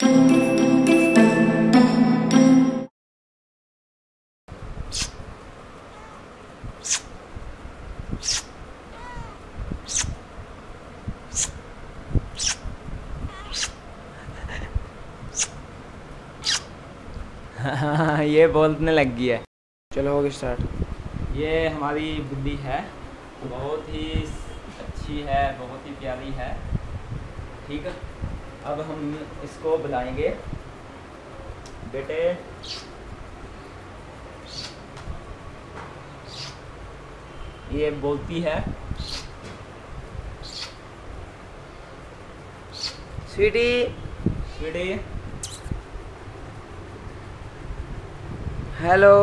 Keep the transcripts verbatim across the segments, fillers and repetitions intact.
हाँ ये बोलने लग गई है। चलो हो गया स्टार्ट। ये हमारी बिल्ली है, बहुत ही अच्छी है, बहुत ही प्यारी है। ठीक है, अब हम इसको बुलाएंगे। बेटे ये बोलती है स्वीटी स्वीटी। हेलो।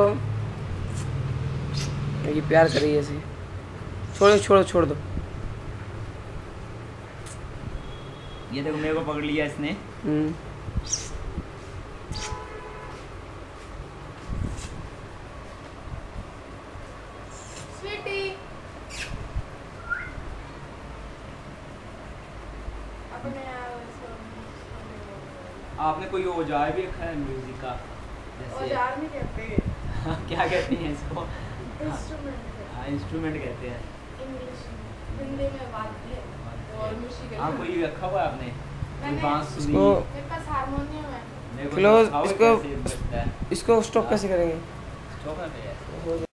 ये प्यार कर रही है ऐसे। छोड़ो छोड़ो छोड़ दो। ये देखो मेरे को पकड़ लिया इसने। हम्म स्वीटी अपने आपने कोई औजार भी रखा है म्यूजिक का? औजार नहीं कहते। क्या कहते हैं इसको? इंस्ट्रूमेंट। हाँ इंस्ट्रूमेंट कहते हैं इंग्लिश में, हिंदी में वाद्य और म्यूजिकल। हाँ कोई रखा हुआ है आपने? मैंने बांसुरी। इसको मेरे पास हारमोनियम है। मेरे को क्लोज दिखाओ इसको कैसे बजता है। इसको स्टॉप कैसे करेंगे? स्टॉप ना पे है। हो